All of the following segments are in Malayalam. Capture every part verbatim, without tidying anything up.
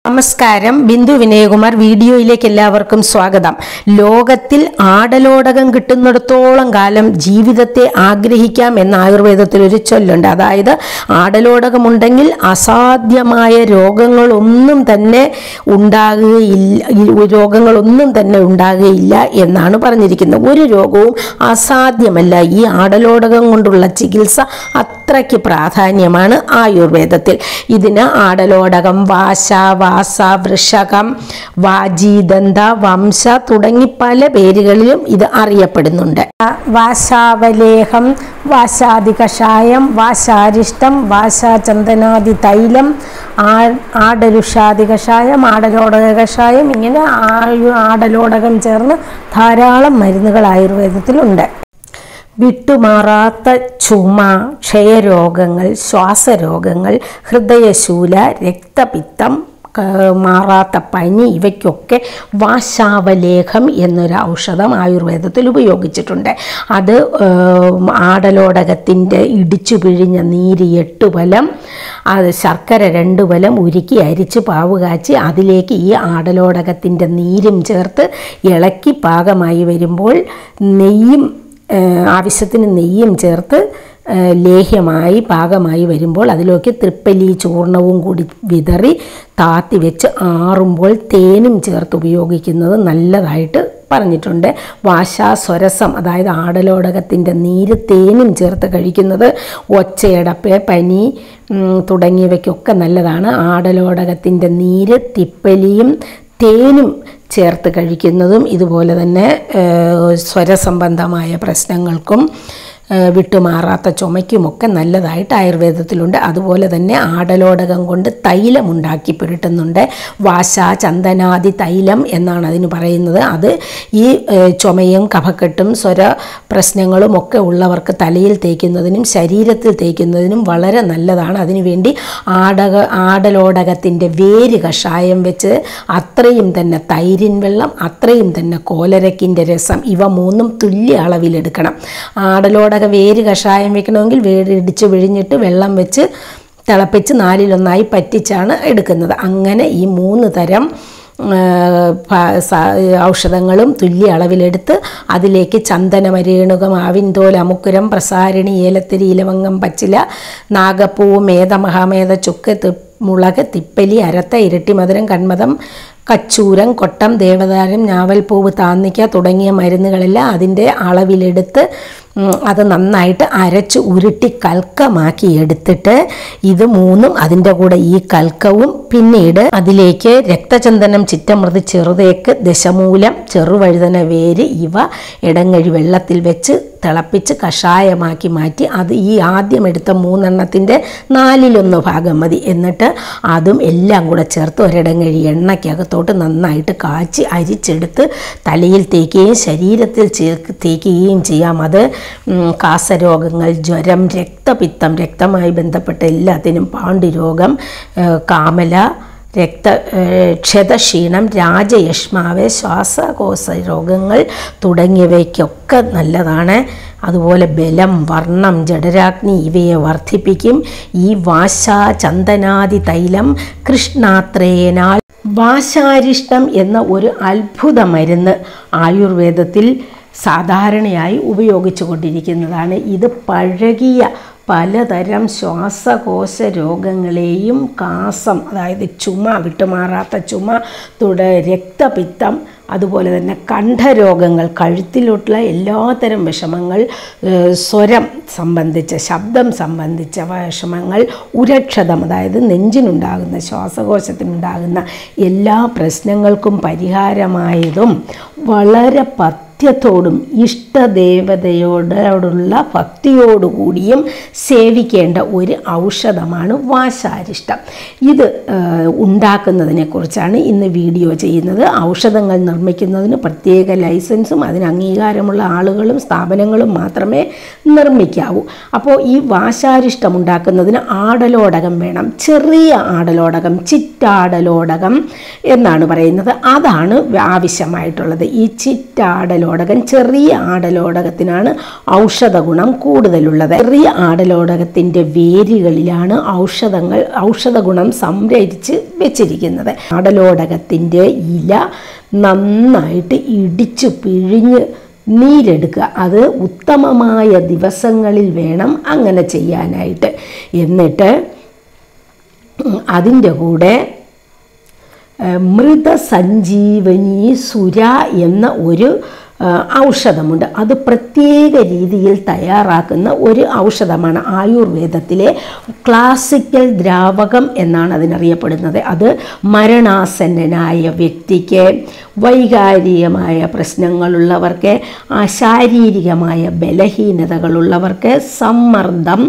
നമസ്കാരം, ബിന്ദു വിനയകുമാർ വീഡിയോയിലേക്ക് എല്ലാവർക്കും സ്വാഗതം. ലോകത്തിൽ ആടലോടകം കിട്ടുന്നിടത്തോളം കാലം ജീവിതത്തെ ആഗ്രഹിക്കാം എന്ന ആയുർവേദത്തിൽ ഒരു ചൊല്ലുണ്ട്. അതായത് ആടലോടകമുണ്ടെങ്കിൽ അസാധ്യമായ രോഗങ്ങളൊന്നും തന്നെ ഉണ്ടാകുകയില്ല രോഗങ്ങളൊന്നും തന്നെ ഉണ്ടാകുകയില്ല എന്നാണ് പറഞ്ഞിരിക്കുന്നത്. ഒരു രോഗവും അസാധ്യമല്ല. ഈ ആടലോടകം കൊണ്ടുള്ള ചികിത്സ അത്രയ്ക്ക് പ്രാധാന്യമാണ് ആയുർവേദത്തിൽ. ഇതിന് ആടലോടകം, വാശ, വാസ, വൃഷകം, വാജീദന്ത, വംശ തുടങ്ങി പല പേരുകളിലും ഇത് അറിയപ്പെടുന്നുണ്ട്. വാശാവലേഹം, വാശാദി കഷായം, വാശാരിഷ്ടം, വാശാചന്ദനാദി തൈലം, ആടരുഷാദി കഷായം, ആടലോടക കഷായം, ഇങ്ങനെ ആടലോടകം ചേർന്ന് ധാരാളം മരുന്നുകൾ ആയുർവേദത്തിലുണ്ട്. വിട്ടുമാറാത്ത ചുമ, ക്ഷയരോഗങ്ങൾ, ശ്വാസരോഗങ്ങൾ, ഹൃദയശൂല, രക്തപിത്തം, മാറാത്ത പനി, ഇവയ്ക്കൊക്കെ വാശാവലേഹം എന്നൊരു ഔഷധം ആയുർവേദത്തിൽ ഉപയോഗിച്ചിട്ടുണ്ട്. അത് ആടലോടകത്തിൻ്റെ ഇടിച്ചു പിഴിഞ്ഞ നീര് എട്ട് വലം, അത് ശർക്കര രണ്ട് വലം ഉരുക്കി അരിച്ച് പാവ് കാച്ചി അതിലേക്ക് ഈ ആടലോടകത്തിൻ്റെ നീരും ചേർത്ത് ഇളക്കി പാകമായി വരുമ്പോൾ നെയ്യും ആവശ്യത്തിന് നെയ്യും ചേർത്ത് ലേഹ്യമായി പാകമായി വരുമ്പോൾ അതിലേക്ക് തൃപ്പലി ചൂർണവും കൂടി വിതറി താത്തി വെച്ച് ആറുമ്പോൾ തേനും ചേർത്ത് ഉപയോഗിക്കുന്നത് നല്ലതായിട്ട് പറഞ്ഞിട്ടുണ്ട്. വാശാസ്വരസം, അതായത് ആടലോടകത്തിൻ്റെ നീര് തേനും ചേർത്ത് കഴിക്കുന്നത് ഒച്ചയടപ്പ്, പനി തുടങ്ങിയവയ്ക്കൊക്കെ നല്ലതാണ്. ആടലോടകത്തിൻ്റെ നീര് തിപ്പലിയും തേനും ചേർത്ത് കഴിക്കുന്നതും ഇതുപോലെ തന്നെ സ്വരസംബന്ധമായ പ്രശ്നങ്ങൾക്കും വിട്ടുമാറാത്ത ചുമയ്ക്കുമൊക്കെ നല്ലതായിട്ട് ആയുർവേദത്തിലുണ്ട്. അതുപോലെ തന്നെ ആടലോടകം കൊണ്ട് തൈലം ഉണ്ടാക്കി പുരട്ടുന്നുണ്ട്. വാശ, ചന്ദനാദി തൈലം എന്നാണ് അതിന് പറയുന്നത്. അത് ഈ ചുമയും കഫക്കെട്ടും സ്വര പ്രശ്നങ്ങളും ഒക്കെ ഉള്ളവർക്ക് തലയിൽ തേക്കുന്നതിനും ശരീരത്തിൽ തേക്കുന്നതിനും വളരെ നല്ലതാണ്. അതിനുവേണ്ടി ആടക ആടലോടകത്തിൻ്റെ വേര് കഷായം വെച്ച് അത്രയും തന്നെ തൈരിൻ വെള്ളം, അത്രയും തന്നെ കോലരക്കിൻ്റെ രസം, ഇവ മൂന്നും തുല്യ അളവിലെടുക്കണം. ആടലോടക വേര് കഷായം വെക്കണമെങ്കിൽ വേര് ഇടിച്ച് വിഴിഞ്ഞിട്ട് വെള്ളം വെച്ച് തിളപ്പിച്ച് നാലിലൊന്നായി പറ്റിച്ചാണ് എടുക്കുന്നത്. അങ്ങനെ ഈ മൂന്ന് തരം ഔഷധങ്ങളും തുല്യ അളവിലെടുത്ത് അതിലേക്ക് ചന്ദനമരേണുകം, ആവിൻതോൽ, അമുക്കുരം, പ്രസാരിണി, ഏലത്തിരി, ഇലവങ്ങം, പച്ചില, നാഗപ്പൂവ്, മേധ, മഹാമേധ, ചുക്ക്, മുളക്, തിപ്പലി, അരത്ത, ഇരട്ടിമധുരം, കൺമദം, കച്ചൂരം, കൊട്ടം, ദേവതാരം, ഞാവൽപ്പൂവ്, താന്നിക്ക തുടങ്ങിയ മരുന്നുകളെല്ലാം അതിൻ്റെ അളവിലെടുത്ത് അത് നന്നായിട്ട് അരച്ച് ഉരുട്ടി കൽക്കമാക്കി എടുത്തിട്ട് ഇത് മൂന്നും അതിൻ്റെ കൂടെ ഈ കൽക്കവും പിന്നീട് അതിലേക്ക് രക്തചന്ദനം, ചിറ്റമൃത്, ചെറുതേക്ക്, ദശമൂലം, ചെറുവഴുതന വേര് ഇവ ഇടങ്ങഴി വെള്ളത്തിൽ വെച്ച് തിളപ്പിച്ച് കഷായമാക്കി മാറ്റി അത് ഈ ആദ്യം എടുത്ത മൂന്നെണ്ണത്തിൻ്റെ നാലിലൊന്ന് ഭാഗം മതി. എന്നിട്ട് അതും എല്ലാം കൂടെ ചേർത്ത് ഒരിടങ്ങഴി എണ്ണയ്ക്കകത്തോട്ട് നന്നായിട്ട് കാച്ചി അരിച്ചെടുത്ത് തലയിൽ തേക്കുകയും ശരീരത്തിൽ ചേർക്ക് തേക്കുകയും ചെയ്യാം. അത് കാസരോഗങ്ങൾ, ജ്വരം, രക്തപിത്തം, രക്തമായി ബന്ധപ്പെട്ട എല്ലാത്തിനും, പാണ്ഡുരോഗം, കാമല, രക്ത ക്ഷതക്ഷീണം, രാജയഷ്മാവ്, ശ്വാസകോശ രോഗങ്ങൾ തുടങ്ങിയവയ്ക്കൊക്കെ നല്ലതാണ്. അതുപോലെ ബലം, വർണ്ണം, ജഠരാഗ്നി ഇവയെ വർദ്ധിപ്പിക്കും. ഈ വാശ ചന്ദനാദി തൈലം കൃഷ്ണാത്രേയനാൽ വാശാരിഷ്ടം എന്ന ഒരു അത്ഭുത മരുന്ന് ആയുർവേദത്തിൽ സാധാരണയായി ഉപയോഗിച്ചു കൊണ്ടിരിക്കുന്നതാണ്. ഇത് പഴകിയ പലതരം ശ്വാസകോശ രോഗങ്ങളെയും കാസം, അതായത് ചുമ, വിട്ടുമാറാത്ത ചുമ, തുട രക്തപിത്തം, അതുപോലെ തന്നെ കണ്ഠരോഗങ്ങൾ, കഴുത്തിലുള്ള എല്ലാത്തരം വിഷമങ്ങൾ, സ്വരം സംബന്ധിച്ച, ശബ്ദം സംബന്ധിച്ച വിഷമങ്ങൾ, ഉരക്ഷതം, അതായത് നെഞ്ചിനുണ്ടാകുന്ന, ശ്വാസകോശത്തിനുണ്ടാകുന്ന എല്ലാ പ്രശ്നങ്ങൾക്കും പരിഹാരമായതും വളരെ പഥ്യത്തോടും ഇഷ്ടദേവതയോടുള്ള ഭക്തിയോടുകൂടിയും സേവിക്കേണ്ട ഒരു ഔഷധമാണ് വാശാരിഷ്ടം. ഇത് ഉണ്ടാക്കുന്നതിനെക്കുറിച്ചാണ് ഇന്ന് വീഡിയോ ചെയ്യുന്നത്. ഔഷധങ്ങൾ നിർമ്മിക്കുന്നതിന് പ്രത്യേക ലൈസൻസും അതിന് അംഗീകാരമുള്ള ആളുകളും സ്ഥാപനങ്ങളും മാത്രമേ നിർമ്മിക്കാവൂ. അപ്പോൾ ഈ വാശാരിഷ്ടം ഉണ്ടാക്കുന്നതിന് ആടലോടകം വേണം. ചെറിയ ആടലോടകം, ചിറ്റാടലോടകം എന്നാണ് പറയുന്നത്. അതാണ് ആവശ്യമായിട്ടുള്ളത്. ഈ ചിറ്റാടലോടകം ആടലോടകം. ചെറിയ ആടലോടകത്തിനാണ് ഔഷധ ഗുണം കൂടുതലുള്ളത്. ചെറിയ ആടലോടകത്തിൻ്റെ വേരുകളിലാണ് ഔഷധങ്ങൾ ഔഷധ ഗുണം സംഭരിച്ച് വെച്ചിരിക്കുന്നത്. ആടലോടകത്തിൻ്റെ ഇല നന്നായിട്ട് ഇടിച്ചു പിഴിഞ്ഞ് നീരെടുക്കുക. അത് ഉത്തമമായ ദിവസങ്ങളിൽ വേണം അങ്ങനെ ചെയ്യാനായിട്ട്. എന്നിട്ട് അതിൻ്റെ കൂടെ മൃതസഞ്ജീവനി സുര എന്ന ഒരു ഔഷധമുണ്ട്. അത് പ്രത്യേക രീതിയിൽ തയ്യാറാക്കുന്ന ഒരു ഔഷധമാണ്. ആയുർവേദത്തിലെ ക്ലാസിക്കൽ ദ്രാവകം എന്നാണ് അതിനറിയപ്പെടുന്നത്. അത് മരണാസന്നനായ വ്യക്തിക്ക്, വൈകാരികമായ പ്രശ്നങ്ങളുള്ളവർക്ക്, ശാരീരികമായ ബലഹീനതകളുള്ളവർക്ക്, സമ്മർദ്ദം,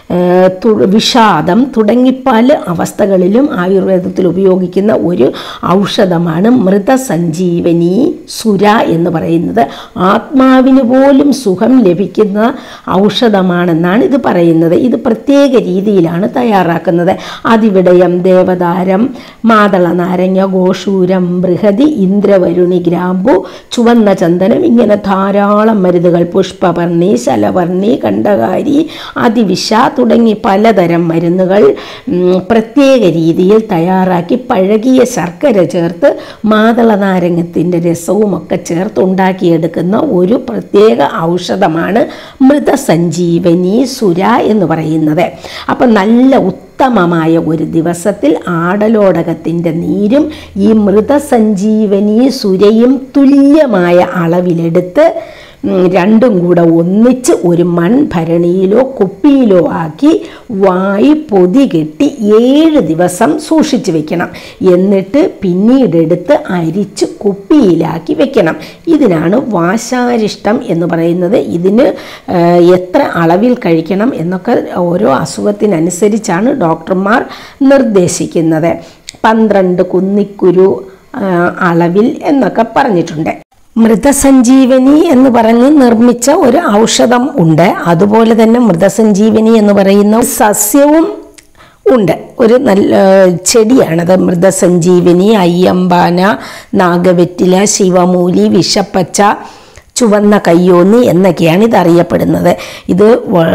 വിഷാദം തുടങ്ങി പല അവസ്ഥകളിലും ആയുർവേദത്തിൽ ഉപയോഗിക്കുന്ന ഒരു ഔഷധമാണ് മൃതസഞ്ജീവനി സുര എന്ന് പറയുന്നത്. ആത്മാവിന് പോലും സുഖം ലഭിക്കുന്ന ഔഷധമാണെന്നാണ് ഇത് പറയുന്നത്. ഇത് പ്രത്യേക രീതിയിലാണ് തയ്യാറാക്കുന്നത്. അതിവിടയം, ദേവതാരം, മാതള നാരങ്ങ, ഗോഷൂരം, ബൃഹതി, ഇന്ദ്രവരുണി, ഗ്രാമ്പു, ചുവന്ന ചന്ദനം, ഇങ്ങനെ ധാരാളം മരുന്നുകൾ, പുഷ്പവർണ്ണി, ശലവർണ്ണി, കണ്ഠകാരി, അതിവിഷ തുടങ്ങി പലതരം മരുന്നുകൾ പ്രത്യേക രീതിയിൽ തയ്യാറാക്കി പഴകിയ ശർക്കര ചേർത്ത് മാതള നാരങ്ങത്തിൻ്റെ രസവുമൊക്കെ ചേർത്ത് ഉണ്ടാക്കിയെടുക്കുന്ന ഒരു പ്രത്യേക ഔഷധമാണ് മൃതസഞ്ജീവനി സുര എന്ന് പറയുന്നത്. അപ്പം നല്ല ഉത്തമമായ ഒരു ദിവസത്തിൽ ആടലോടകത്തിൻ്റെ നീരും ഈ മൃതസഞ്ജീവനി സുരയും തുല്യമായ അളവിലെടുത്ത് രണ്ടും കൂടെ ഒന്നിച്ച് ഒരു മൺഭരണിയിലോ കുപ്പിയിലോ ആക്കി വായി പൊതി കെട്ടി ഏഴ് ദിവസം സൂക്ഷിച്ച് വെക്കണം. എന്നിട്ട് പിന്നീടെടുത്ത് അരിച്ച് കുപ്പിയിലാക്കി വെക്കണം. ഇതിനാണ് വാശാരിഷ്ടം എന്ന് പറയുന്നത്. ഇതിന് എത്ര അളവിൽ കഴിക്കണം എന്നൊക്കെ ഓരോ അസുഖത്തിനനുസരിച്ചാണ് ഡോക്ടർമാർ നിർദ്ദേശിക്കുന്നത്. പന്ത്രണ്ട് കുന്നിക്കുരു അളവിൽ എന്നൊക്കെ പറഞ്ഞിട്ടുണ്ട്. മൃതസഞ്ജീവനി എന്ന് പറഞ്ഞ് നിർമ്മിച്ച ഒരു ഔഷധം ഉണ്ട്. അതുപോലെ തന്നെ മൃതസഞ്ജീവനി എന്ന് പറയുന്ന സസ്യവും ഉണ്ട്. ഒരു നല്ല ചെടിയാണത് മൃതസഞ്ജീവനി. അയ്യമ്പാന, നാഗവെറ്റില, ശിവമൂലി, വിഷപ്പച്ച, ചുവന്ന കയ്യോന്നി എന്നൊക്കെയാണ് ഇതറിയപ്പെടുന്നത്. ഇത്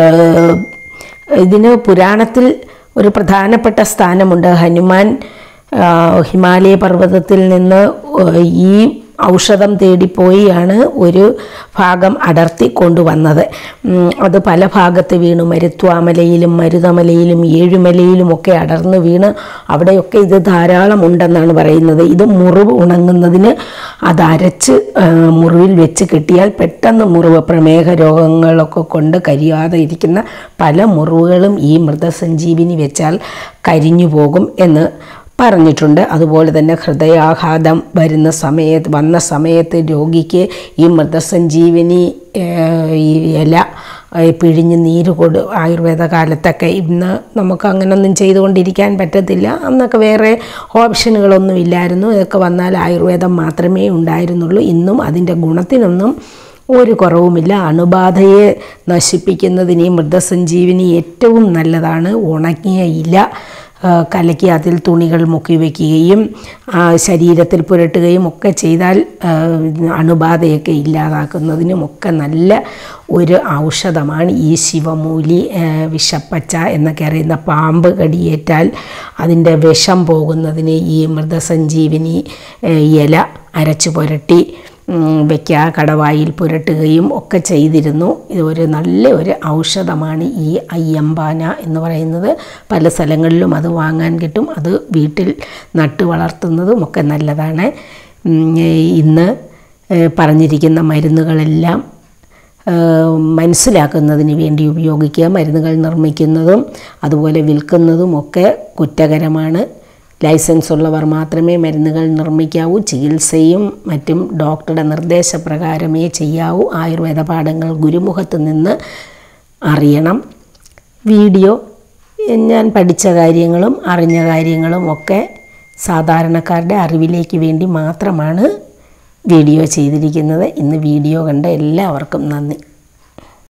ഇതിന് പുരാണത്തിൽ ഒരു പ്രധാനപ്പെട്ട സ്ഥാനമുണ്ട്. ഹനുമാൻ ഹിമാലയ പർവ്വതത്തിൽ നിന്ന് ഈ ഔഷധം തേടിപ്പോയാണ് ഒരു ഭാഗം അടർത്തി കൊണ്ടുവന്നത്. അത് പല ഭാഗത്ത് വീണു. മരുത്വാമലയിലും മരുതമലയിലും ഏഴുമലയിലുമൊക്കെ അടർന്ന് വീണ് അവിടെയൊക്കെ ഇത് ധാരാളം ഉണ്ടെന്നാണ് പറയുന്നത്. ഇത് മുറിവ് ഉണങ്ങുന്നതിന് അത് അരച്ച് മുറിവിൽ വെച്ച് കിട്ടിയാൽ പെട്ടെന്ന് മുറിവ്, പ്രമേഹ രോഗങ്ങളൊക്കെ കൊണ്ട് കരിയാതെ ഇരിക്കുന്ന പല മുറിവുകളും ഈ മൃതസഞ്ജീവിനി വെച്ചാൽ കരിഞ്ഞു പോകും എന്ന് പറഞ്ഞിട്ടുണ്ട്. അതുപോലെ തന്നെ ഹൃദയാഘാതം വരുന്ന സമയത്ത് വന്ന സമയത്ത് രോഗിക്ക് ഈ മൃതസഞ്ജീവനി ഈ ഇല പിഴിഞ്ഞ് നീര് കൊടു ആയുർവേദ കാലത്തൊക്കെ, ഇന്ന് നമുക്ക് അങ്ങനെയൊന്നും ചെയ്തുകൊണ്ടിരിക്കാൻ പറ്റത്തില്ല. അന്നൊക്കെ വേറെ ഓപ്ഷനുകളൊന്നും ഇല്ലായിരുന്നു. ഇതൊക്കെ വന്നാൽ ആയുർവേദം മാത്രമേ ഉണ്ടായിരുന്നുള്ളൂ. ഇന്നും അതിൻ്റെ ഗുണത്തിനൊന്നും ഒരു കുറവുമില്ല. അണുബാധയെ നശിപ്പിക്കുന്നതിന് ഈ മൃതസഞ്ജീവനി ഏറ്റവും നല്ലതാണ്. ഉണങ്ങിയ ഇല കലക്കി അതിൽ തുണികൾ മുക്കി വയ്ക്കുകയും ശരീരത്തിൽ പുരട്ടുകയും ഒക്കെ ചെയ്താൽ അണുബാധയൊക്കെ ഇല്ലാതാക്കുന്നതിനുമൊക്കെ നല്ല ഒരു ഔഷധമാണ് ഈ ശിവമൂലി. വിഷപ്പച്ച എന്നൊക്കെ അറിയുന്ന പാമ്പ് കടിയേറ്റാൽ അതിൻ്റെ വിഷം പോകുന്നതിന് ഈ മൃതസഞ്ജീവനി ഇല അരച്ചു പുരട്ടി വയ്ക്കുക, കടവായിൽ പുരട്ടുകയും ഒക്കെ ചെയ്തിരുന്നു. ഇത് ഒരു നല്ല ഒരു ഔഷധമാണ് ഈ അയ്യമ്പാന എന്ന് പറയുന്നത്. പല സ്ഥലങ്ങളിലും അത് വാങ്ങാൻ കിട്ടും. അത് വീട്ടിൽ നട്ടു വളർത്തുന്നതും ഒക്കെ നല്ലതാണ്. ഇന്ന് പറഞ്ഞിരിക്കുന്ന മരുന്നുകളെല്ലാം മനസ്സിലാക്കുന്നതിന് വേണ്ടി ഉപയോഗിക്കുക. മരുന്നുകൾ നിർമ്മിക്കുന്നതും അതുപോലെ വിൽക്കുന്നതും ഒക്കെ കുറ്റകരമാണ്. ലൈസൻസ് ഉള്ളവർ മാത്രമേ മരുന്നുകൾ നിർമ്മിക്കാവൂ. ചികിത്സയും മറ്റും ഡോക്ടറുടെ നിർദ്ദേശപ്രകാരമേ ചെയ്യാവൂ. ആയുർവേദ പാഠങ്ങൾ ഗുരുമുഖത്ത് നിന്ന് അറിയണം. വീഡിയോ ഞാൻ പഠിച്ച കാര്യങ്ങളും അറിഞ്ഞ കാര്യങ്ങളും ഒക്കെ സാധാരണക്കാരുടെ അറിവിലേക്ക് വേണ്ടി മാത്രമാണ് വീഡിയോ ചെയ്തിരിക്കുന്നത്. ഇന്ന് വീഡിയോ കണ്ട എല്ലാവർക്കും നന്ദി.